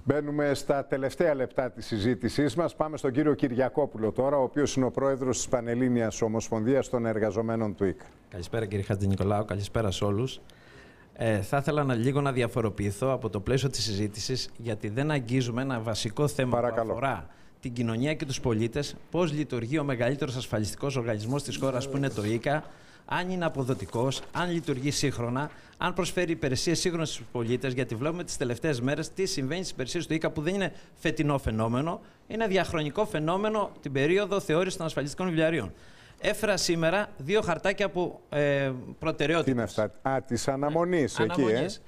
Μπαίνουμε στα τελευταία λεπτά της συζήτησής μας. Πάμε στον κύριο Κυριακόπουλο τώρα, ο οποίος είναι ο πρόεδρος της Πανελλήνιας Ομοσπονδίας των Εργαζομένων του ΙΚΑ. Καλησπέρα κύριε Χατζηνικολάου, καλησπέρα σε όλους. Θα ήθελα λίγο να διαφοροποιηθώ από το πλαίσιο της συζήτησης, γιατί δεν αγγίζουμε ένα βασικό θέμα που αφορά την κοινωνία και τους πολίτες, πώς λειτουργεί ο μεγαλύτερος ασφαλιστικός οργανισμός της χώρας που είναι το ΙΚΑ, αν είναι αποδοτικός, αν λειτουργεί σύγχρονα, αν προσφέρει υπηρεσίες σύγχρονες στους πολίτες, γιατί βλέπουμε τις τελευταίες μέρες τι συμβαίνει στις υπηρεσίες του ΙΚΑ, που δεν είναι φετινό φαινόμενο, είναι διαχρονικό φαινόμενο την περίοδο θεώρησης των ασφαλιστικών βιβλιαρίων. Έφερα σήμερα 2 χαρτάκια από προτεραιότητες. Τι είναι αυτά? Της αναμονής εκεί,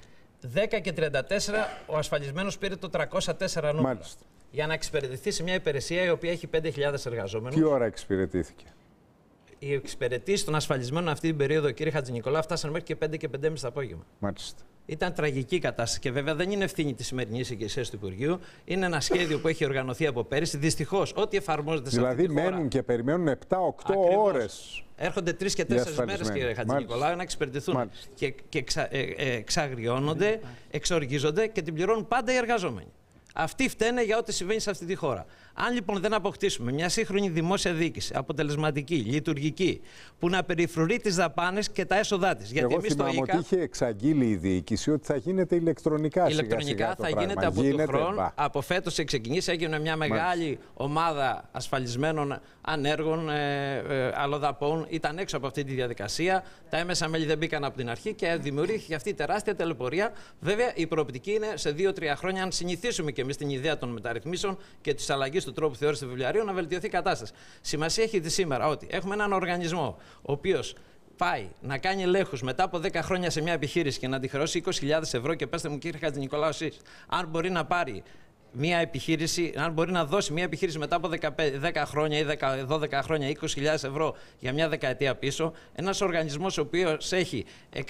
10 και 34, ο ασφαλισμένος πήρε το 304 νούμερο. Μάλιστα. Για να εξυπηρετηθεί σε μια υπηρεσία η οποία έχει 5.000 εργαζόμενους. Τι ώρα εξυπηρετήθηκε? Οι εξυπηρετήσεις των ασφαλισμένων αυτή την περίοδο, κύριε Χατζηνικολάου, φτάσαν μέχρι και 5 και 5.30 το απόγευμα. Μάλιστα. Ήταν τραγική η κατάσταση και βέβαια δεν είναι ευθύνη της σημερινής ηγεσίας του Υπουργείου. Είναι ένα σχέδιο που έχει οργανωθεί από πέρυσι. Δυστυχώς, ό,τι εφαρμόζεται σε αυτή τη χώρα. Δηλαδή μένουν και περιμένουν 7-8 ώρες. Έρχονται 3 και 4 μέρες, κύριε Χατζηνικολάου, να εξυπηρετηθούν. Και εξαγριώνονται, εξοργίζονται και την πληρώνουν πάντα οι εργαζόμενοι. Αυτοί φταίνε για ό,τι συμβαίνει σε αυτή τη χώρα. Αν λοιπόν δεν αποκτήσουμε μια σύγχρονη δημόσια διοίκηση, αποτελεσματική, λειτουργική, που να περιφρουρεί τις δαπάνες και τα έσοδά της. Γιατί εγώ θυμάμαι ότι είχε εξαγγείλει η διοίκηση ότι θα γίνεται ηλεκτρονικά. Ηλεκτρονικά θα γίνεται από τον χρόνο. Από φέτος έχει ξεκινήσει, έγινε μια μεγάλη ομάδα ασφαλισμένων ανέργων, αλλοδαπών. Ήταν έξω από αυτή τη διαδικασία. Τα έμεσα μέλη δεν μπήκαν από την αρχή και δημιουργήθηκε αυτή η τεράστια τελεπορία. Βέβαια, η προοπτική είναι σε 2-3 χρόνια, αν συνηθίσουμε και εμείς την ιδέα των μεταρρυθμίσεων και τη αλλαγή του τρόπου θεώρησης του βιβλιαρίου, να βελτιωθεί η κατάσταση. Σημασία έχει σήμερα ότι έχουμε έναν οργανισμό ο οποίος πάει να κάνει ελέγχους μετά από 10 χρόνια σε μια επιχείρηση και να τη χρεώσει 20.000 ευρώ. Και πέστε μου, κύριε Χατζηνικολάου, εσείς, αν μπορεί να πάρει μια επιχείρηση, αν μπορεί να δώσει μια επιχείρηση μετά από 10 χρόνια ή 12 χρόνια 20.000 ευρώ για μια δεκαετία πίσω, ένας οργανισμός ο οποίος έχει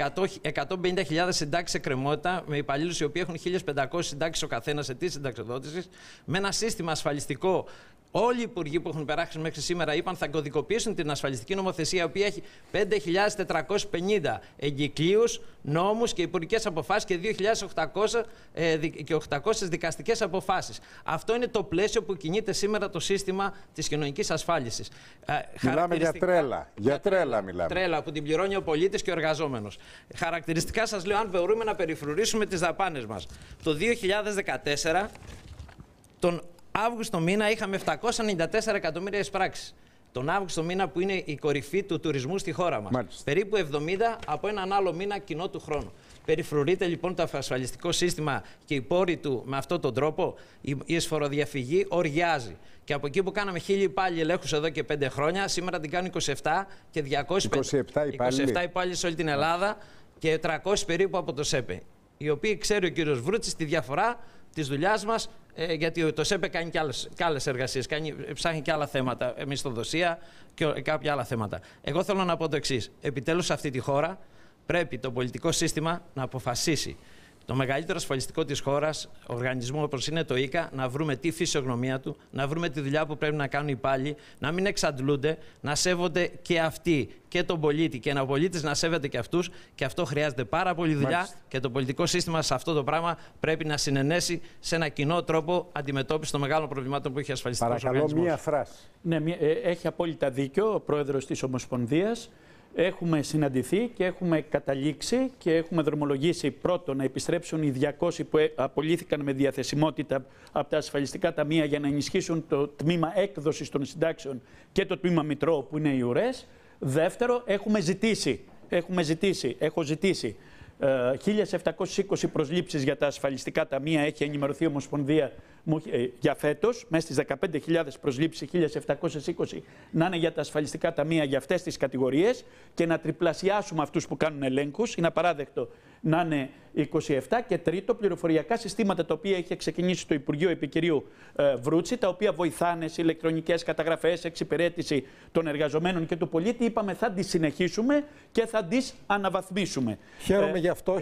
150.000 συντάξεις εκκρεμότητα, με υπαλλήλους οι οποίοι έχουν 1.500 συντάξεις ο καθένας ετήσιας συνταξιοδότησης, με ένα σύστημα ασφαλιστικό. Όλοι οι υπουργοί που έχουν περάσει μέχρι σήμερα είπαν θα κωδικοποιήσουν την ασφαλιστική νομοθεσία, η οποία έχει 5.450 εγκυκλίους, νόμους και υπουργικές αποφάσεις και 2.800 δικαστικές αποφάσεις. Αυτό είναι το πλαίσιο που κινείται σήμερα το σύστημα της κοινωνικής ασφάλισης. Μιλάμε για τρέλα. Για τρέλα μιλάμε. Τρέλα που την πληρώνει ο πολίτης και ο εργαζόμενος. Χαρακτηριστικά σας λέω, αν μπορούμε να περιφρουρήσουμε τις δαπάνες μας. Το 2014, τον Αύγουστο μήνα είχαμε 794 εκατομμύρια εισπράξεις. Τον Αύγουστο μήνα που είναι η κορυφή του τουρισμού στη χώρα μας. Μάλιστα. Περίπου 70 από έναν άλλο μήνα κοινό του χρόνου. Περιφρουρείται λοιπόν το ασφαλιστικό σύστημα και οι πόροι του με αυτόν τον τρόπο. Η εσφοροδιαφυγή οργιάζει. Και από εκεί που κάναμε 1.000 υπάλληλοι ελέγχους εδώ και 5 χρόνια, σήμερα την κάνουν 27 και 227 υπάλληλοι σε όλη την Ελλάδα και 300 περίπου από το ΣΕΠΕ. Οι οποίοι ξέρει ο κύριος Βρούτσης τη διαφορά της δουλειάς μας, γιατί το ΣΕΠΕ κάνει και άλλες εργασίες, ψάχνει και άλλα θέματα, μισθοδοσία και κάποια άλλα θέματα. Εγώ θέλω να πω το εξής. Επιτέλους σε αυτή τη χώρα πρέπει το πολιτικό σύστημα να αποφασίσει το μεγαλύτερο ασφαλιστικό της χώρας, οργανισμό όπως είναι το ΙΚΑ, να βρούμε τη φυσιογνωμία του, να βρούμε τη δουλειά που πρέπει να κάνουν οι υπάλληλοι, να μην εξαντλούνται, να σέβονται και αυτοί και τον πολίτη και ο πολίτης να σέβεται και αυτούς. Και αυτό χρειάζεται πάρα πολύ δουλειά. Μάλιστα. Και το πολιτικό σύστημα σε αυτό το πράγμα πρέπει να συνενέσει σε ένα κοινό τρόπο αντιμετώπιση των μεγάλων προβλημάτων που έχει ασφαλιστικός οργανισμός. Παρακαλώ, μία φράση. Ναι, έχει απόλυτα δίκιο ο πρόεδρος της Ομοσπονδίας. Έχουμε συναντηθεί και έχουμε καταλήξει και έχουμε δρομολογήσει πρώτον να επιστρέψουν οι 200 που απολύθηκαν με διαθεσιμότητα από τα ασφαλιστικά ταμεία για να ενισχύσουν το τμήμα έκδοσης των συντάξεων και το τμήμα μητρώου που είναι οι ουρές. Δεύτερο, έχω ζητήσει 1.720 προσλήψεις για τα ασφαλιστικά ταμεία, έχει ενημερωθεί η Ομοσπονδία για φέτος. Μέσα στις 15.000 προσλήψεις, 1.720 να είναι για τα ασφαλιστικά ταμεία για αυτές τις κατηγορίες και να τριπλασιάσουμε αυτούς που κάνουν ελέγχους. Είναι απαράδεκτο να είναι 27. Και τρίτο, πληροφοριακά συστήματα τα οποία έχει ξεκινήσει το Υπουργείο Επικυρίου Βρούτση, τα οποία βοηθάνε σε ηλεκτρονικές καταγραφές, εξυπηρέτηση των εργαζομένων και του πολίτη. Είπαμε θα τις συνεχίσουμε και θα τις αναβαθμίσουμε. Χαίρομαι γι' αυτό.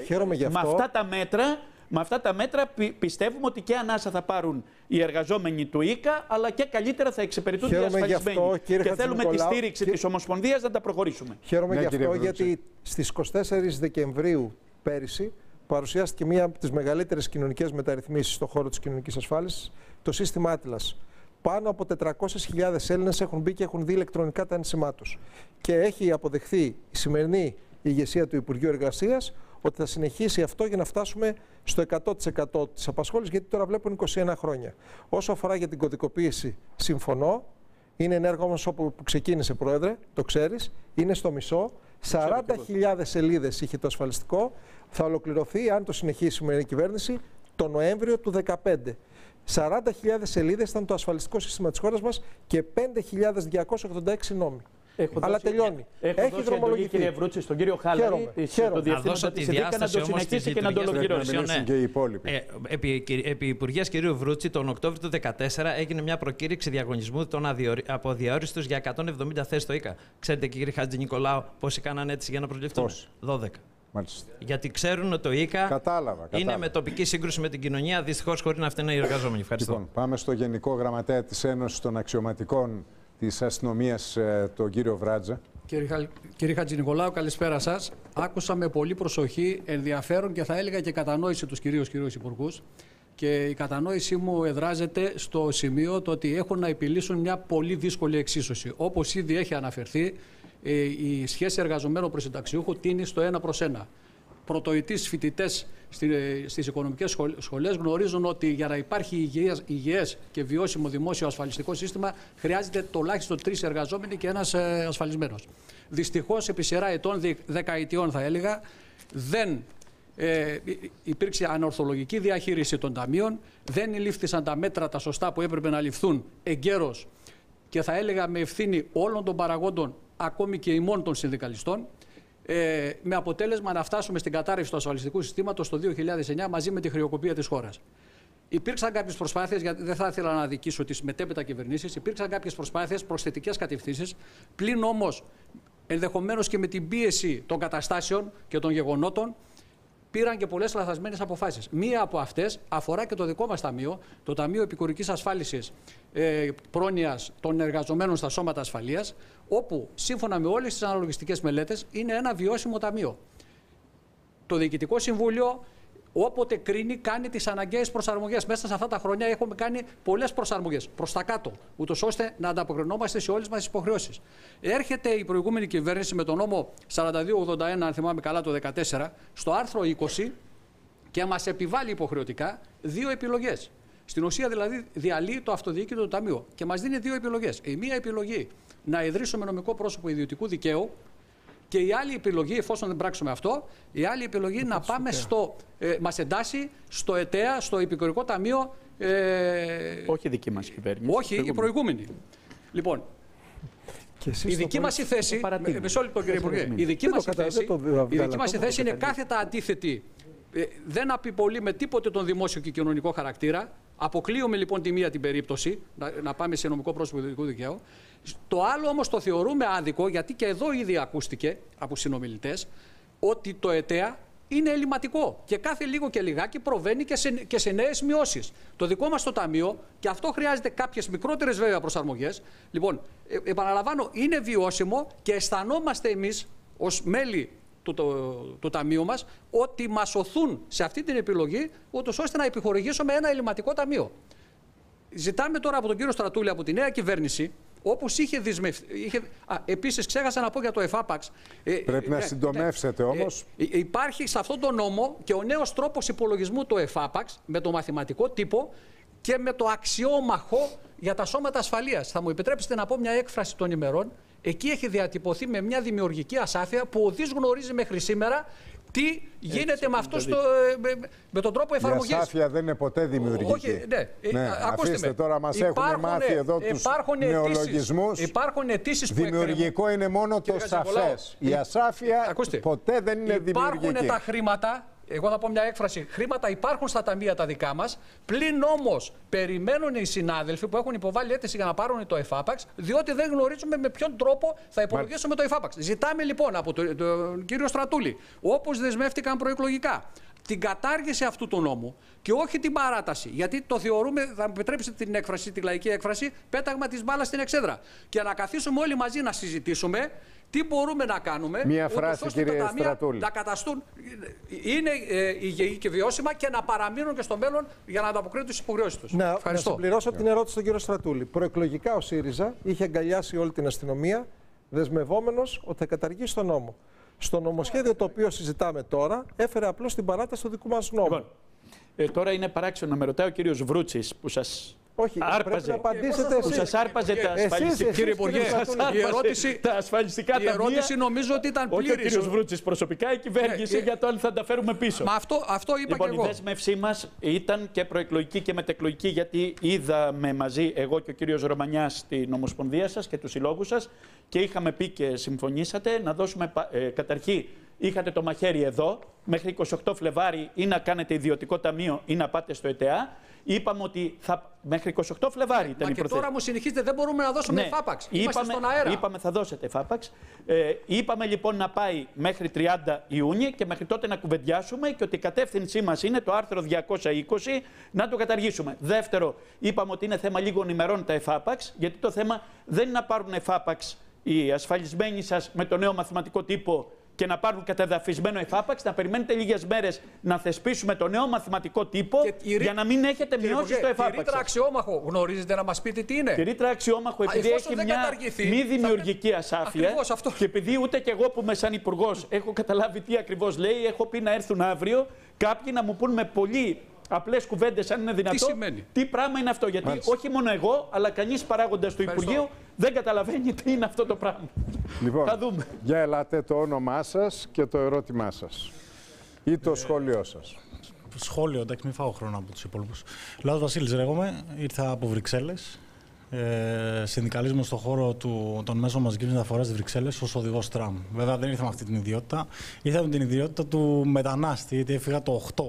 Με αυτά τα μέτρα πιστεύουμε ότι και ανάσα θα πάρουν οι εργαζόμενοι του ΙΚΑ, αλλά και καλύτερα θα εξυπηρετούν οι ασφαλισμένοι. Και θέλουμε τη στήριξη της Ομοσπονδίας να τα προχωρήσουμε. Χαίρομαι γι' αυτό, γιατί στις 24 Δεκεμβρίου πέρυσι παρουσιάστηκε μία από τις μεγαλύτερες κοινωνικές μεταρρυθμίσεις στον χώρο της κοινωνικής ασφάλισης, το σύστημα Άτλας. Πάνω από 400.000 Έλληνες έχουν μπει και έχουν δει ηλεκτρονικά τα ένσημά τους. Και έχει αποδεχθεί η σημερινή ηγεσία του Υπουργείου Εργασίας ότι θα συνεχίσει αυτό για να φτάσουμε στο 100% της απασχόλησης, γιατί τώρα βλέπουν 21 χρόνια. Όσο αφορά για την κωδικοποίηση, συμφωνώ. Είναι ένα έργο όμως όπου ξεκίνησε, Πρόεδρε, το ξέρεις, είναι στο μισό. 40.000 σελίδες είχε το ασφαλιστικό. Θα ολοκληρωθεί, αν το συνεχίσει η σημερινή κυβέρνηση, το Νοέμβριο του 2015. 40.000 σελίδες ήταν το ασφαλιστικό σύστημα της χώρας μας και 5.286 νόμοι. Αλλά τελειώνει. Έχει δρομολογηθεί. Κύριε Βρούτση, στον κύριο Χάλαρη, το Διευθύνοντα της ΕΔΙΚΑ, να το συνεχίσει και να το ολοκληρώσει. Επί Υπουργείας κ. Βρούτση, τον Οκτώβριο του 2014 έγινε μια προκήρυξη διαγωνισμού από αδιαόριστους για 170 θέσεις στο ΙΚΑ. Ξέρετε, κύριε Χατζηνικολάου, πόσοι κάνανε αίτηση για να προσληφθούν? 12. Μάλιστα. Γιατί ξέρουν ότι το ΙΚΑ είναι με τοπική σύγκρουση με την κοινωνία, δυστυχώς χωρίς να φταίνουν οι εργαζόμενοι. Ευχαριστώ. Λοιπόν, πάμε στο Γενικό Γραμματέα της Ένωσης των Αξιωματικών της Αστυνομίας, τον κύριο Βράτζα. Κύριε Χατζηνικολάου, καλησπέρα σας. Άκουσα με πολύ προσοχή, ενδιαφέρον και θα έλεγα και κατανόηση τους κυρίους υπουργούς. Και η κατανόησή μου εδράζεται στο σημείο το ότι έχουν να επιλύσουν μια πολύ δύσκολη εξίσωση. Όπως ήδη έχει αναφερθεί, η σχέση εργαζομένου προς συνταξιούχου τίνει στο 1/1. Πρωτοετής φοιτητές στις οικονομικές σχολές γνωρίζουν ότι για να υπάρχει υγιές και βιώσιμο δημόσιο ασφαλιστικό σύστημα χρειάζεται τουλάχιστον 3 εργαζόμενοι και ένας ασφαλισμένος. Δυστυχώς, επί σειρά ετών, δεκαετιών θα έλεγα, δεν υπήρξε ανορθολογική διαχείριση των ταμείων, δεν λήφθησαν τα μέτρα τα σωστά που έπρεπε να ληφθούν εγκαίρως και θα έλεγα με ευθύνη όλων των παραγόντων, ακόμη και ημών των συνδικαλιστών, με αποτέλεσμα να φτάσουμε στην κατάρρευση του ασφαλιστικού συστήματος το 2009 μαζί με τη χρεοκοπία της χώρας. Υπήρξαν κάποιες προσπάθειες, γιατί δεν θα ήθελα να αδικήσω τις μετέπειτα κυβερνήσεις, υπήρξαν κάποιες προσπάθειες προς θετικές κατευθύνσεις, πλην όμως ενδεχομένως και με την πίεση των καταστάσεων και των γεγονότων, πήραν και πολλές λαθασμένες αποφάσεις. Μία από αυτές αφορά και το δικό μας ταμείο, το Ταμείο Επικουρικής Ασφάλισης Πρόνοιας των Εργαζομένων στα Σώματα Ασφαλείας, όπου σύμφωνα με όλες τις αναλογιστικές μελέτες είναι ένα βιώσιμο ταμείο. Το Διοικητικό Συμβούλιο, όποτε κρίνει, κάνει τις αναγκαίες προσαρμογές. Μέσα σε αυτά τα χρόνια έχουμε κάνει πολλές προσαρμογές προς τα κάτω, ούτως ώστε να ανταποκρινόμαστε σε όλες μας τις υποχρεώσεις. Έρχεται η προηγούμενη κυβέρνηση με τον νόμο 4281, αν θυμάμαι καλά, το 2014, στο άρθρο 20 και μας επιβάλλει υποχρεωτικά 2 επιλογές. Στην ουσία δηλαδή διαλύει το αυτοδιοίκητο ταμείο και μας δίνει 2 επιλογές. Η μία επιλογή να ιδρύσουμε νομικό πρόσωπο ιδιωτικού δικαίου. Και η άλλη επιλογή, εφόσον δεν πράξουμε αυτό, η άλλη επιλογή να πάμε μας εντάσσει στο ΕΤΕΑ, στο Επικουρικό Ταμείο. Όχι η δική μας κυβέρνηση. Όχι, η προηγούμενη. Λοιπόν, η δική μας θέση. Μισό λεπτό, κύριε Υπουργέ. Η δική μας θέση είναι κάθετα αντίθετη. Δεν απειλεί με τίποτε τον δημόσιο και κοινωνικό χαρακτήρα. Αποκλείουμε λοιπόν τη μία την περίπτωση, να πάμε σε νομικό πρόσωπο ιδιωτικού δικαίου. Το άλλο όμως το θεωρούμε άδικο, γιατί και εδώ ήδη ακούστηκε από συνομιλητές ότι το ΕΤΕΑ είναι ελληματικό και κάθε λίγο και λιγάκι προβαίνει και σε νέες μειώσεις. Το δικό μας το ταμείο, και αυτό χρειάζεται κάποιες μικρότερες βέβαια προσαρμογές, λοιπόν, επαναλαμβάνω, είναι βιώσιμο και αισθανόμαστε εμείς ως μέλη του ταμείου μας ότι μας οθούν σε αυτή την επιλογή, ούτως ώστε να επιχορηγήσουμε ένα ελληματικό ταμείο. Ζητάμε τώρα από τον κύριο Στρατούλη, από τη νέα κυβέρνηση, όπως είχε δεσμευτεί. Επίσης, ξέχασα να πω για το ΕΦΑΠΑΞ. Πρέπει να συντομεύσετε όμως. Υπάρχει σε αυτόν τον νόμο και ο νέος τρόπος υπολογισμού του ΕΦΑΠΑΞ με το μαθηματικό τύπο και με το αξιόμαχο για τα σώματα ασφαλείας. Θα μου επιτρέψετε να πω μια έκφραση των ημερών. Εκεί έχει διατυπωθεί με μια δημιουργική ασάφεια που ο ΔΙΣ γνωρίζει μέχρι σήμερα τι γίνεται με αυτό με τον τρόπο εφαρμογής. Η ασάφεια δεν είναι ποτέ δημιουργική. Όχι, ναι. Αφήστε τώρα, μας έχουν μάθει εδώ τους νεολογισμούς. Υπάρχουν αιτήσεις που δημιουργικό είναι μόνο το σαφές. Η ασάφεια ποτέ δεν είναι δημιουργική. Υπάρχουν τα χρήματα. Εγώ θα πω μια έκφραση. Χρήματα υπάρχουν στα ταμεία τα δικά μας. Πλην όμως περιμένουν οι συνάδελφοι που έχουν υποβάλει αίτηση για να πάρουν το ΕΦΑΠΑΞ, διότι δεν γνωρίζουμε με ποιον τρόπο θα υπολογίσουμε το ΕΦΑΠΑΞ. Ζητάμε λοιπόν από τον κύριο Στρατούλη, όπως δεσμεύτηκαν προεκλογικά, την κατάργηση αυτού του νόμου και όχι την παράταση. Γιατί το θεωρούμε, θα μου επιτρέψετε την έκφραση, τη λαϊκή έκφραση, πέταγμα της μπάλας στην εξέδρα. Και να καθίσουμε όλοι μαζί να συζητήσουμε τι μπορούμε να κάνουμε. Μία φράση, κύριε Στρατούλη. Να καταστούν, είναι υγιή και βιώσιμα και να παραμείνουν και στο μέλλον για να ανταποκρίνουν τις υποχρεώσεις τους. Να συμπληρώσω την ερώτηση στον κύριο Στρατούλη. Προεκλογικά ο ΣΥΡΙΖΑ είχε αγκαλιάσει όλη την αστυνομία, δεσμευόμενος ότι θα καταργήσει τον νόμο. Στο νομοσχέδιο το οποίο συζητάμε τώρα, έφερε απλώς την παράταση του δικού μας νόμου. Λοιπόν, τώρα είναι παράξενο να με ρωτάει ο κύριος Βρούτσης που σας άρπαζε. Πρέπει να απαντήσετε εσείς. Που σας άρπαζε τα ασφαλιστικά. Κύριε Υπουργέ, τα ασφαλιστικά ταμεία. Η ερώτηση νομίζω ότι ήταν πλήρης. Όχι ο κύριος Βρούτσης προσωπικά, η κυβέρνηση για το αν θα τα φέρουμε πίσω. Μα αυτό είπα λοιπόν, και εγώ. Η δέσμευσή μας ήταν και προεκλογική και μετεκλογική, γιατί είδαμε μαζί εγώ και ο κύριος Ρωμανιάς την Ομοσπονδία σας και τους συλλόγους σας και είχαμε πει και συμφωνήσατε να δώσουμε καταρχήν. Είχατε το μαχαίρι εδώ, μέχρι 28 Φλεβάρι ή να κάνετε ιδιωτικό ταμείο ή να πάτε στο ΕΤΕΑ. Είπαμε ότι μέχρι 28 Φλεβάρι ήταν η προθεσμία. Και τώρα μου συνεχίζετε, δεν μπορούμε να δώσουμε εφάπαξ. Είμαστε στον αέρα. Είπαμε θα δώσετε εφάπαξ. Είπαμε λοιπόν να πάει μέχρι 30 Ιούνιου και μέχρι τότε να κουβεντιάσουμε και ότι η κατεύθυνσή μας είναι το άρθρο 220 να το καταργήσουμε. Δεύτερο, είπαμε ότι είναι θέμα λίγων ημερών τα εφάπαξ, γιατί το θέμα δεν είναι να πάρουν εφάπαξ οι ασφαλισμένοι σας με το νέο μαθηματικό τύπο και να πάρουν καταδαφισμένο εφάπαξ, να περιμένετε λίγες μέρες να θεσπίσουμε το νέο μαθηματικό τύπο για να μην έχετε μειώσει το εφάπαξ. Τη ρήτρα αξιόμαχο, γνωρίζετε να μας πείτε τι είναι? Τη ρήτρα αξιόμαχο, επειδή έχει μια μη δημιουργική ασάφεια και επειδή ούτε κι εγώ που είμαι σαν υπουργός έχω καταλάβει τι ακριβώς λέει, έχω πει να έρθουν αύριο κάποιοι να μου πούν με πολύ απλές κουβέντες, αν είναι δυνατό, τι πράγμα είναι αυτό. Γιατί όχι μόνο εγώ, αλλά κανείς παράγοντας του Υπουργείου δεν καταλαβαίνει τι είναι αυτό το πράγμα. Λοιπόν, θα δούμε. Για ελάτε το όνομά σας και το ερώτημά σας. Ή το σχόλιο σας. Σχόλιο, εντάξει, μην φάω χρόνο από τους υπόλοιπους. Λάος Βασίλης λέγομαι, ήρθα από Βρυξέλλες. Συνδικαλίζομαι στον χώρο των μέσων μαζικής μεταφοράς της Βρυξέλλες ως οδηγός τραμ. Βέβαια δεν ήρθα με αυτή την ιδιότητα. Ήρθα με την ιδιότητα του μετανάστη, γιατί έφυγα το 8.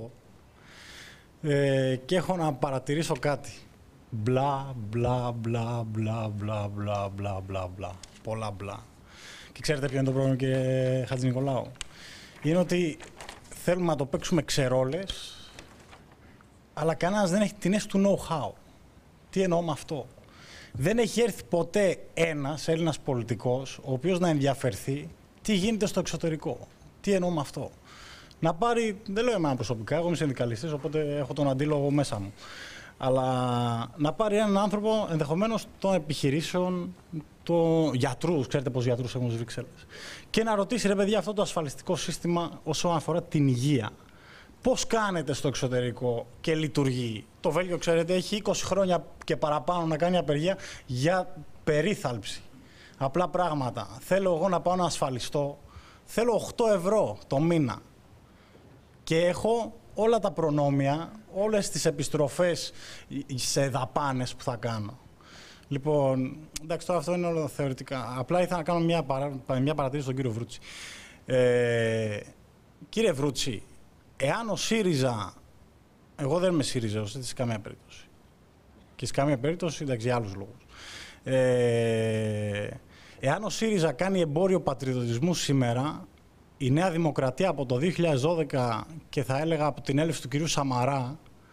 Και έχω να παρατηρήσω κάτι. Μπλα, μπλα, μπλα, μπλα, μπλα, μπλα, μπλα, μπλα, μπλα. Πολλά μπλα. Και ξέρετε ποιο είναι το πρόβλημα, κύριε Χατζηνικολάου? Είναι ότι θέλουμε να το παίξουμε ξερόλες, αλλά κανένας δεν έχει την αίσθηση του know-how. Τι εννοώ με αυτό? Δεν έχει έρθει ποτέ ένας Έλληνας πολιτικός, ο οποίος να ενδιαφερθεί τι γίνεται στο εξωτερικό. Τι εννοώ με αυτό? Να πάρει, δεν λέω εμένα προσωπικά, εγώ είμαι συνδικαλιστής, οπότε έχω τον αντίλογο μέσα μου. Αλλά να πάρει έναν άνθρωπο ενδεχομένως των επιχειρήσεων, των γιατρούς, ξέρετε πόσους γιατρούς έχουν στις Βρυξέλλες, και να ρωτήσει, ρε παιδιά, αυτό το ασφαλιστικό σύστημα όσον αφορά την υγεία, πώς κάνετε στο εξωτερικό και λειτουργεί? Το Βέλγιο, ξέρετε, έχει 20 χρόνια και παραπάνω να κάνει απεργία για περίθαλψη. Απλά πράγματα. Θέλω εγώ να πάω να ασφαλιστώ, θέλω 8 ευρώ το μήνα. Και έχω όλα τα προνόμια, όλες τις επιστροφές σε δαπάνες που θα κάνω. Λοιπόν, εντάξει, τώρα αυτό είναι όλο θεωρητικά. Απλά ήθελα να κάνω μια παρατήρηση στον κύριο Βρούτση. Κύριε Βρούτση, εάν ο ΣΥΡΙΖΑ... Εγώ δεν είμαι ΣΥΡΙΖΑος, σε καμία περίπτωση. Και σε καμία περίπτωση, εντάξει, για άλλους λόγους. Εάν ο ΣΥΡΙΖΑ κάνει εμπόριο πατριωτισμού σήμερα, η Νέα Δημοκρατία από το 2012 και θα έλεγα από την έλευση του κυρίου Σαμαρά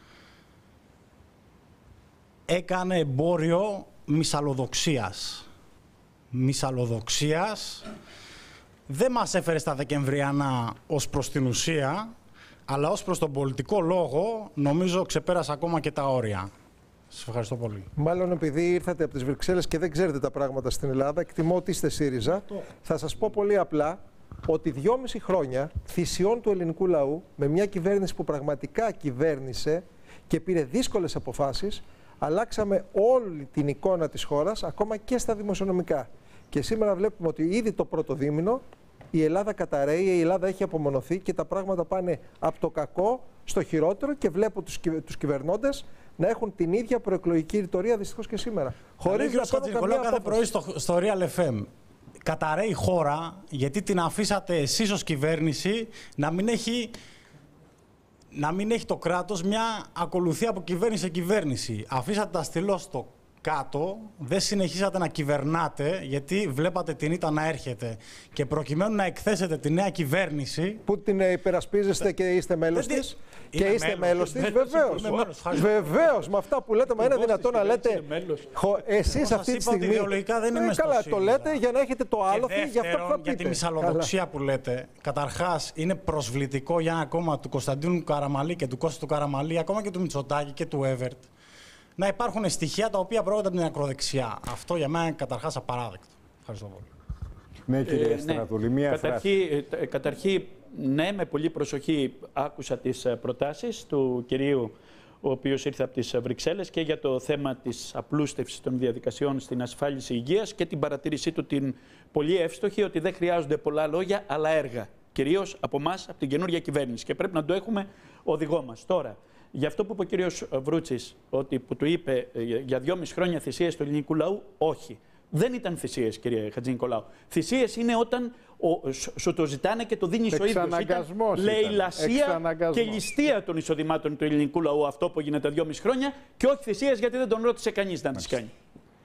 έκανε εμπόριο μυσαλλοδοξίας. Μυσαλλοδοξίας δεν μας έφερε στα Δεκεμβριανά ως προς την ουσία, αλλά ως προς τον πολιτικό λόγο νομίζω ξεπέρασε ακόμα και τα όρια. Σας ευχαριστώ πολύ. Μάλλον επειδή ήρθατε από τις Βρυξέλλες και δεν ξέρετε τα πράγματα στην Ελλάδα, εκτιμώ ότι είστε ΣΥΡΙΖΑ. Θα σας πω πολύ απλά ότι 2,5 χρόνια θυσιών του ελληνικού λαού με μια κυβέρνηση που πραγματικά κυβέρνησε και πήρε δύσκολες αποφάσεις, αλλάξαμε όλη την εικόνα της χώρας, ακόμα και στα δημοσιονομικά. Και σήμερα βλέπουμε ότι ήδη το πρώτο δίμηνο η Ελλάδα καταραίει, η Ελλάδα έχει απομονωθεί και τα πράγματα πάνε από το κακό στο χειρότερο και βλέπω τους κυβερνώντες να έχουν την ίδια προεκλογική ρητορία δυστυχώς και σήμερα. Χωρίς να πάρουν καμία κάθε πρωί στο Real FM. Καταραίει η χώρα γιατί την αφήσατε εσείς ως κυβέρνηση να μην έχει το κράτος μια ακολουθία από κυβέρνηση σε κυβέρνηση. Αφήσατε τα στυλό στο κάτω δεν συνεχίσατε να κυβερνάτε γιατί βλέπατε την ήττα να έρχεται. Και προκειμένου να εκθέσετε τη νέα κυβέρνηση. Που την υπερασπίζεστε και είστε μέλος της. Και είστε μέλος της, βεβαίως. Βεβαίως, με αυτά που λέτε, μα είναι δυνατόν να λέτε. Εσείς αυτή τη στιγμή. Ιδεολογικά δεν είμαι καλά, το λέτε για να έχετε το άλοθη για αυτό που θα πείτε. Για τη μυσαλλοδοξία που λέτε. Καταρχάς, είναι προσβλητικό για ένα κόμμα του Κωνσταντίνου Καραμαλή και του Κώστα του Καραμαλή, ακόμα και του Μητσοτάκη και του Εύερτ, να υπάρχουν στοιχεία τα οποία προέρχονται από την ακροδεξιά. Αυτό για μένα είναι καταρχάς απαράδεκτο. Ευχαριστώ πολύ. Ναι, κύριε Στρατούλη, μία φράση. Καταρχήν, ναι, με πολύ προσοχή άκουσα τις προτάσεις του κυρίου, ο οποίος ήρθε από τις Βρυξέλλες, και για το θέμα της απλούστευσης των διαδικασιών στην ασφάλιση υγείας και την παρατήρησή του την πολύ εύστοχη ότι δεν χρειάζονται πολλά λόγια αλλά έργα. Κυρίως από εμάς, από την καινούργια κυβέρνηση. Και πρέπει να το έχουμε οδηγό μας. Τώρα, για αυτό που είπε ο κύριος Βρούτσης, που του είπε για 2,5 χρόνια θυσίες του ελληνικού λαού, όχι. Δεν ήταν θυσίες, κύριε Χατζηνικολάου. Θυσίες είναι όταν σου το ζητάνε και το δίνεις ο ίδιος. Ήταν λαιλασία και ληστεία των εισοδημάτων του ελληνικού λαού αυτό που γίνεται 2,5 χρόνια και όχι θυσίες γιατί δεν τον ρώτησε κανείς να τις κάνει.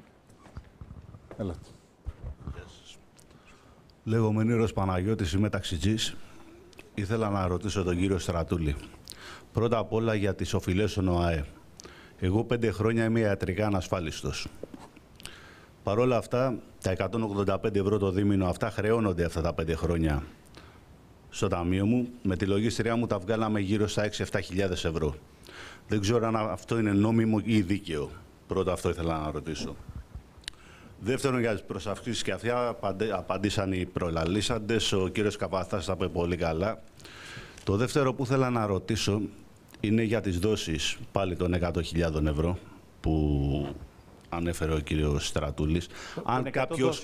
Λέγομαι Νύρος Παναγιώτης, είμαι ταξιτζής. Ήθελα να ρωτήσω τον κύριο Στρατούλη. Πρώτα απ' όλα για τις οφειλές στον ΟΑΕ. Εγώ 5 χρόνια είμαι ιατρικά ανασφάλιστος. Παρ' όλα αυτά, τα 185 ευρώ το δίμηνο αυτά χρεώνονται αυτά τα 5 χρόνια στο ταμείο μου. Με τη λογίστριά μου τα βγάλαμε γύρω στα 6-7 χιλιάδες ευρώ. Δεν ξέρω αν αυτό είναι νόμιμο ή δίκαιο. Πρώτα αυτό ήθελα να ρωτήσω. Δεύτερον, για τις προσαυξήσεις και αυτά απαντήσαν οι προλαλήσαντες. Ο κύριος Καπαθάς τα είπε πολύ καλά. Το δεύτερο που ήθελα να ρωτήσω είναι για τις δόσεις πάλι των 100.000 ευρώ που ανέφερε ο κύριος Στρατούλης. Αν κάποιος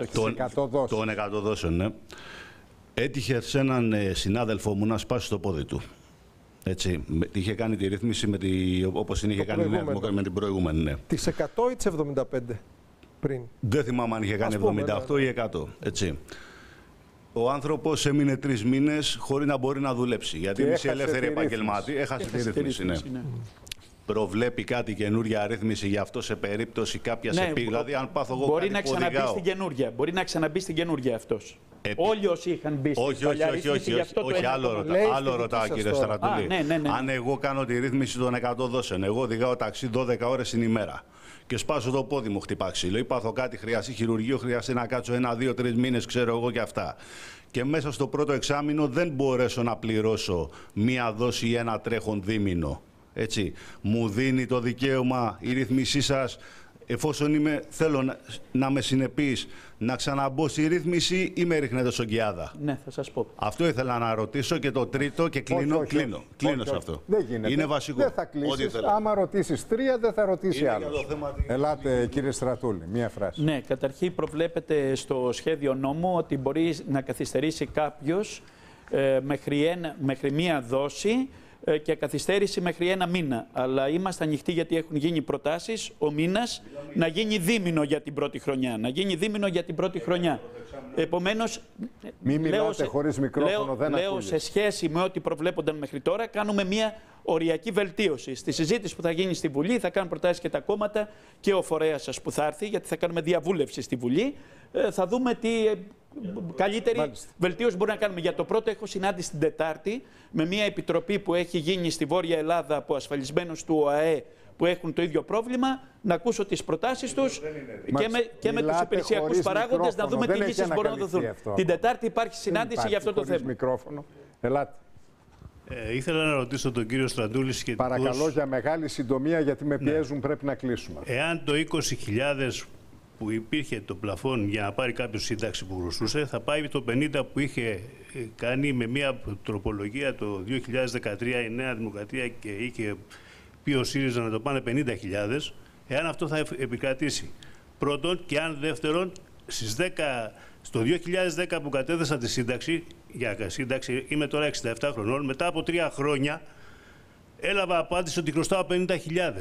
των 100 δόσεων, ναι, έτυχε σε έναν συνάδελφο μου να σπάσει το πόδι του. Έτσι, είχε κάνει τη ρύθμιση όπως την είχε κάνει με την προηγούμενη. Ναι. Τις 100 ή τις 75 πριν. Δεν θυμάμαι αν είχε κάνει 78 ή 100. Έτσι. Ο άνθρωπος έμεινε 3 μήνες χωρίς να μπορεί να δουλέψει. Γιατί είναι ελεύθερη επαγγελματή. Έχασε τη ρύθμιση. Ναι. Προβλέπει κάτι καινούργια αρρύθμιση γι' αυτό σε περίπτωση κάποια επίγνωση. Δηλαδή, αν πάθω εγώ μπορεί να ξαναμπεί στην καινούργια. Μπορεί να ξαναμπεί στην καινούργια αυτός. Όλοι όσοι είχαν μπει στην παλιά ρύθμιση, γι' αυτό όχι, άλλο ρωτάω, κύριε Στρατούλη. Ναι. Αν εγώ κάνω τη ρύθμιση των 100 δόσεων, εγώ οδηγάω ταξί 12 ώρες την ημέρα και σπάσω το πόδι μου, χτυπά ξύλο ή πάθω κάτι, χρειαστεί χειρουργείο, χρειαστεί να κάτσω 1, 2, 3 μήνες, ξέρω εγώ και αυτά. Και μέσα στο πρώτο εξάμηνο δεν μπορέσω να πληρώσω μία δόση ή ένα τρέχον δίμηνο. Έτσι, μου δίνει το δικαίωμα η ρύθμισή σας, εφόσον θέλω να με συνεπείς, να ξαναμπω στη ρύθμιση ή με ρίχνετε στον Κιάδα. Ναι, θα σας πω. Αυτό ήθελα να ρωτήσω και το τρίτο και κλείνω σε αυτό. Δεν γίνεται. Είναι βασικό. Δεν θα κλείσεις. Άμα ρωτήσεις 3, δεν θα ρωτήσει άλλος. Ελάτε, κύριε Στρατούλη, μία φράση. Ναι, καταρχήν προβλέπεται στο σχέδιο νόμου ότι μπορεί να καθυστερήσει κάποιος μέχρι μία δόση και καθυστέρηση μέχρι 1 μήνα. Αλλά είμαστε ανοιχτοί γιατί έχουν γίνει προτάσεις ο μήνας να γίνει δίμηνο για την πρώτη χρονιά. Να γίνει δίμηνο για την πρώτη χρονιά. Επομένως, μην μιλάτε χωρίς μικρόφωνο, δεν λέω σε σχέση με ό,τι προβλέπονταν μέχρι τώρα, κάνουμε μια οριακή βελτίωση. Στη συζήτηση που θα γίνει στη Βουλή θα κάνουν προτάσεις και τα κόμματα και ο φορέας σας που θα έρθει, γιατί θα κάνουμε διαβούλευση στη Βουλή. Θα δούμε τι καλύτερη βελτίωση μπορούμε να κάνουμε. Για το πρώτο έχω συνάντηση την Τετάρτη με μια επιτροπή που έχει γίνει στη Βόρεια Ελλάδα από ασφαλισμένους του ΟΑΕ που έχουν το ίδιο πρόβλημα, να ακούσω τις προτάσεις τους και με τους υπηρεσιακούς παράγοντες να δούμε τι λύσεις μπορούν να δοθούν. Την Τετάρτη υπάρχει συνάντηση για αυτό το θέμα. Μικρόφωνο. Ελάτε. Ήθελα να ρωτήσω τον κύριο Στρατούλη σχετικώς... Παρακαλώ για μεγάλη συντομία, γιατί με πιέζουν, πρέπει να κλείσουμε. Εάν το 20.000 που υπήρχε το πλαφόν για να πάρει κάποιο σύνταξη που χρωστούσε, θα πάει το 50 που είχε κάνει με μια τροπολογία το 2013 η Νέα Δημοκρατία και είχε πει ο ΣΥΡΙΖΑ να το πάνε 50.000, εάν αυτό θα επικρατήσει. Πρώτον, και αν δεύτερον, στο 2010 που κατέθεσα τη σύνταξη, για σύνταξη είμαι τώρα 67 χρονών, μετά από 3 χρόνια έλαβα απάντηση ότι χρωστάω 50.000.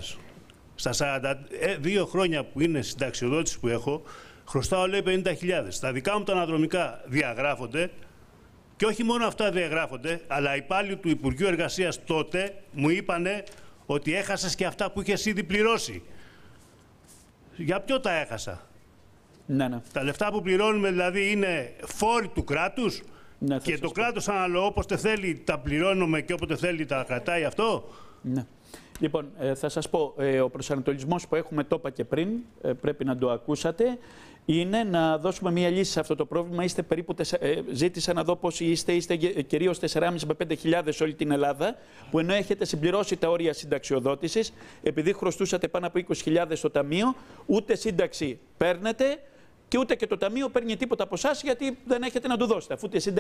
Στα 42 χρόνια που είναι συνταξιοδότηση που έχω, χρωστάω λέει 50.000. Τα δικά μου τα αναδρομικά διαγράφονται και όχι μόνο αυτά διαγράφονται, αλλά οι υπάλληλοι του Υπουργείου Εργασίας τότε μου είπανε ότι έχασες και αυτά που είχες ήδη πληρώσει. Για ποιο τα έχασα? Ναι, ναι. Τα λεφτά που πληρώνουμε δηλαδή είναι φόροι του κράτους, Ναι, και το κράτος αναλογώ όποτε θέλει τα πληρώνουμε και όποτε θέλει τα κρατάει αυτό. Ναι. Λοιπόν, θα σας πω, ο προσανατολισμός που έχουμε, το είπα και πριν, πρέπει να το ακούσατε, είναι να δώσουμε μια λύση σε αυτό το πρόβλημα. Είστε περίπου, ζήτησα να δω πόσοι είστε κυρίως 4.500 με 5.000 σε όλη την Ελλάδα, που ενώ έχετε συμπληρώσει τα όρια συνταξιοδότησης, επειδή χρωστούσατε πάνω από 20.000 στο ταμείο, ούτε σύνταξη παίρνετε, και ούτε και το ταμείο παίρνει τίποτα από εσάς, γιατί δεν έχετε να του δώσετε,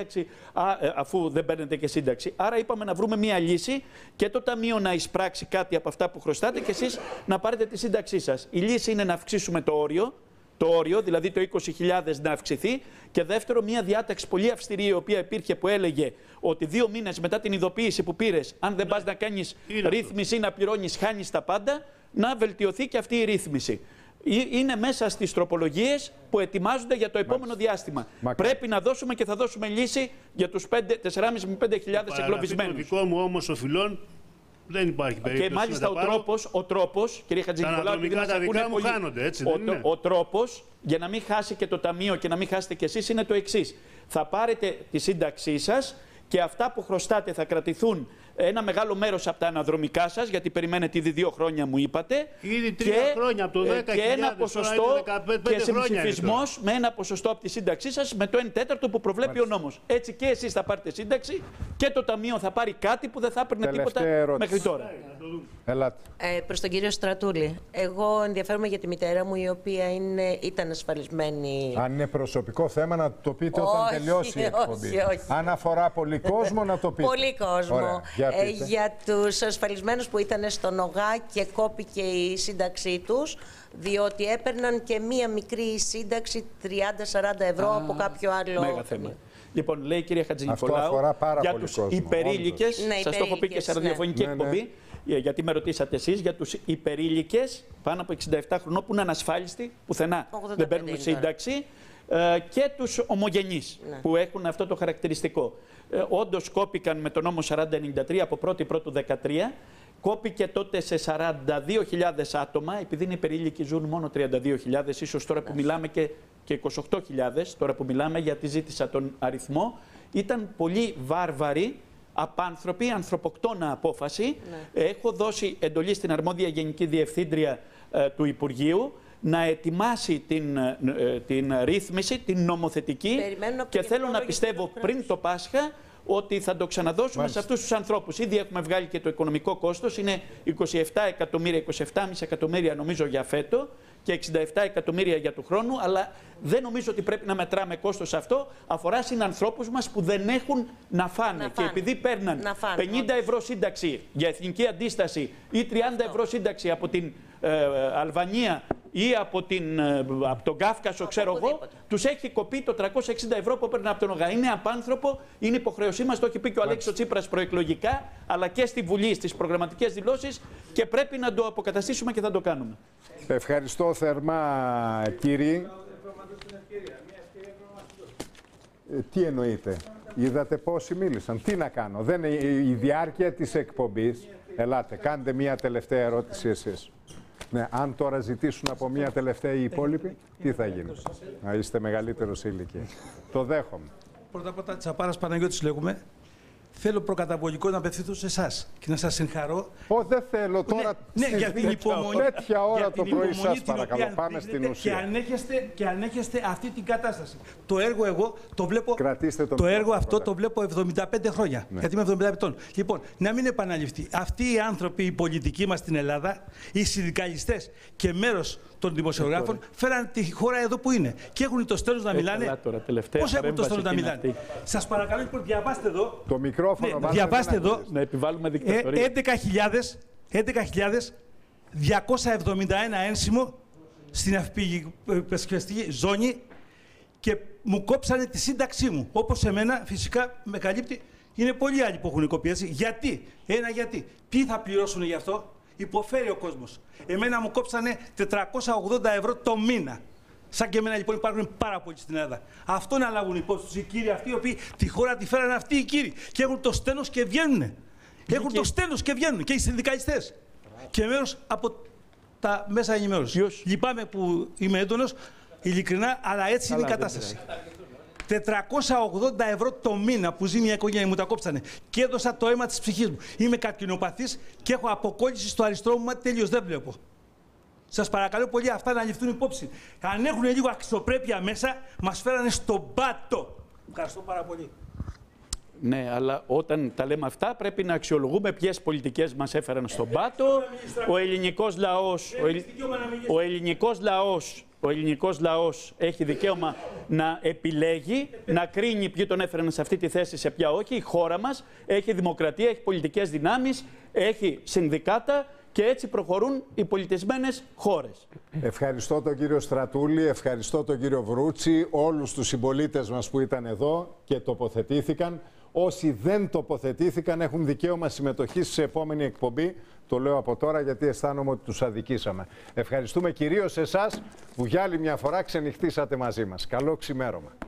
αφού δεν παίρνετε και σύνταξη. Άρα είπαμε να βρούμε μία λύση και το ταμείο να εισπράξει κάτι από αυτά που χρωστάτε και εσείς να πάρετε τη σύνταξή σας. Η λύση είναι να αυξήσουμε το όριο, δηλαδή το 20.000 να αυξηθεί, και δεύτερο, μία διάταξη πολύ αυστηρή η οποία υπήρχε, που έλεγε ότι 2 μήνες μετά την ειδοποίηση που πήρες, αν δεν πας να κάνεις ρύθμιση, να πληρώνεις, χάνεις τα πάντα, να βελτιωθεί και αυτή η ρύθμιση. Είναι μέσα στις τροπολογίες που ετοιμάζονται για το επόμενο διάστημα. Πρέπει να δώσουμε και θα δώσουμε λύση για τους 4.500 με 5.000 εγκλωβισμένους. Το δικό μου όμως οφειλών δεν υπάρχει περίπτωση. Και μάλιστα ο τρόπος, κύριε Χατζηνικολάου, τα αναδρομικά τα δικά μου χάνονται, έτσι δεν είναι? Ο τρόπος για να μην χάσει και το ταμείο και να μην χάσετε κι εσείς είναι το εξής. Θα πάρετε τη σύνταξή σας και αυτά που χρωστάτε θα κρατηθούν ένα μεγάλο μέρος από τα αναδρομικά σας, γιατί περιμένετε ήδη 2 χρόνια, μου είπατε. Ήδη 3 χρόνια, από το 10.000 και ένα ποσοστό και συμψηφισμός με ένα ποσοστό από τη σύνταξή σας με το 1/4 που προβλέπει ο νόμος. Έτσι και εσείς θα πάρετε σύνταξη και το ταμείο θα πάρει κάτι που δεν θα έπαιρνε τίποτα μέχρι τώρα. Προς τον κύριο Στρατούλη, εγώ ενδιαφέρομαι για τη μητέρα μου, η οποία ήταν ασφαλισμένη. Αν είναι προσωπικό θέμα, να το πείτε όταν τελειώσει η εκπομπή. Όχι. Αν αφορά πολύ κόσμο, να το πείτε. Πολύ κόσμο. Ωραία, για τους ασφαλισμένους που ήταν στον ΟΓΑ και κόπηκε η σύνταξή τους, διότι έπαιρναν και μία μικρή σύνταξη 30-40 ευρώ από κάποιο άλλο. Μέγα θέμα. Λοιπόν, λέει η κυρία Χατζηνικολάου, για τους υπερήλικες, σας το έχω πει και σε ραδιοφωνική εκπομπή, γιατί με ρωτήσατε εσείς, για τους υπερήλικες πάνω από 67 χρονών που είναι ανασφάλιστοι, πουθενά δεν παίρνουν σύνταξη, και τους ομογενείς που έχουν αυτό το χαρακτηριστικό. Όντως κόπηκαν με τον νόμο 4093 από 1η-1η 2013. Κόπηκε τότε σε 42.000 άτομα, επειδή είναι υπερήλικοι, ζουν μόνο 32.000, ίσως τώρα που μιλάμε και 28.000, τώρα που μιλάμε, γιατί ζήτησα τον αριθμό. Ήταν πολύ βάρβαροι, απάνθρωποι, ανθρωποκτόνα απόφαση. Έχω δώσει εντολή στην αρμόδια Γενική Διευθύντρια του Υπουργείου να ετοιμάσει την ρύθμιση, την νομοθετική, και θέλω να πιστεύω πριν το Πάσχα ότι θα το ξαναδώσουμε σε αυτούς τους ανθρώπους. Ήδη έχουμε βγάλει και το οικονομικό κόστος, είναι 27 εκατομμύρια, 27,5 εκατομμύρια νομίζω για φέτο και 67 εκατομμύρια για του χρόνου, αλλά δεν νομίζω ότι πρέπει να μετράμε κόστος αυτό. Αφορά συνανθρώπους μας που δεν έχουν να φάνε. Και επειδή παίρναν 50 ευρώ σύνταξη για εθνική αντίσταση ή 30 ευρώ σύνταξη από την Αλβανία ή από τον Κάφκασο, ξέρω εγώ, τους έχει κοπεί το 360 ευρώ που έπαιρνε από τον ΟΓΑ. Είναι απάνθρωπο, είναι υποχρέωσή μας, το έχει πει και ο Αλέξης Τσίπρας προεκλογικά, αλλά και στη Βουλή, στις προγραμματικές δηλώσεις, και πρέπει να το αποκαταστήσουμε και θα το κάνουμε. Ευχαριστώ θερμά, κύριοι. Τι εννοείτε? Είδατε πόσοι μίλησαν? Τι να κάνω? Δεν είναι η διάρκεια της εκπομπής. Ελάτε, κάντε μία τελευταία ερώτηση εσείς. Ναι, αν τώρα ζητήσουν από μία τελευταία οι υπόλοιποι, τι θα γίνει? Να είστε μεγαλύτερος ηλικία. Το δέχομαι. Πρώτα απ' όλα, Τσαπάρας Παναγιώτης λέγουμε. Θέλω προκαταβολικό να απευθυνθώ σε εσάς και να σας συγχαρώ. Δεν θέλω τώρα. Ναι, για την υπομονή. Τέτοια ώρα το πρωί, σας παρακαλώ. Πάμε στην ουσία. Και ανέχεστε αυτή την κατάσταση. Το έργο εγώ το βλέπω. Κρατήστε το έργο αυτό το βλέπω 75 χρόνια. Ναι. Γιατί είμαι 75 ετών. Λοιπόν, να μην επαναληφθεί. Αυτοί οι άνθρωποι, οι πολιτικοί μας στην Ελλάδα, οι συνδικαλιστές και μέρος των δημοσιογράφων, φέραν τη χώρα εδώ που είναι. Και έχουν το στέλος να μιλάνε. Πώς έχουν το στέλος να μιλάνε? Σας παρακαλώ, λοιπόν, διαβάστε εδώ. Το μικρόφωνο, ναι, διαβάστε εδώ. Να επιβάλλουμε δικτατορία. 11.271 ένσημο στην αυπηγική ζώνη και μου κόψανε τη σύνταξή μου. Όπως εμένα, φυσικά με καλύπτει. Είναι πολλοί άλλοι που έχουν κοπεί, έτσι. Γιατί? Γιατί. Ποιοι θα πληρώσουν γι' αυτό? Υποφέρει ο κόσμος. Εμένα μου κόψανε 480 ευρώ το μήνα. Σαν και εμένα, λοιπόν, υπάρχουν πάρα πολλοί στην Ελλάδα. Αυτό να λάβουν υπόψη τους οι κύριοι αυτοί, οι οποίοι τη χώρα τη φέρανε αυτοί οι κύριοι. Και έχουν το στένος και βγαίνουν. Έχουν το στένος και βγαίνουν. Και οι συνδικαλιστές. Και μέρος από τα μέσα ενημέρωσης. Λυπάμαι που είμαι έντονος, ειλικρινά, αλλά έτσι είναι η κατάσταση. 480 ευρώ το μήνα που ζει μια οικογένεια, μου τα κόψανε και έδωσα το αίμα της ψυχής μου. Είμαι καρκινοπαθής και έχω αποκόλληση στο αριστερό μου μάτι, τελείως δεν βλέπω. Σας παρακαλώ πολύ αυτά να ληφθούν υπόψη. Αν έχουν λίγο αξιοπρέπεια μέσα, μας φέρανε στον πάτο. Ευχαριστώ πάρα πολύ. Ναι, αλλά όταν τα λέμε αυτά πρέπει να αξιολογούμε ποιες πολιτικές μας έφεραν στον πάτο. Ο ελληνικός λαός έχει δικαίωμα να επιλέγει, να κρίνει ποιοι τον έφεραν σε αυτή τη θέση, σε ποια όχι. Η χώρα μας έχει δημοκρατία, έχει πολιτικές δυνάμεις, έχει συνδικάτα και έτσι προχωρούν οι πολιτισμένες χώρες. Ευχαριστώ τον κύριο Στρατούλη, ευχαριστώ τον κύριο Βρούτσι, όλους τους συμπολίτες μας που ήταν εδώ και τοποθετήθηκαν. Όσοι δεν τοποθετήθηκαν έχουν δικαίωμα συμμετοχής σε επόμενη εκπομπή. Το λέω από τώρα γιατί αισθάνομαι ότι τους αδικήσαμε. Ευχαριστούμε κυρίως εσάς που για άλλη μια φορά ξενυχτήσατε μαζί μας. Καλό ξημέρωμα.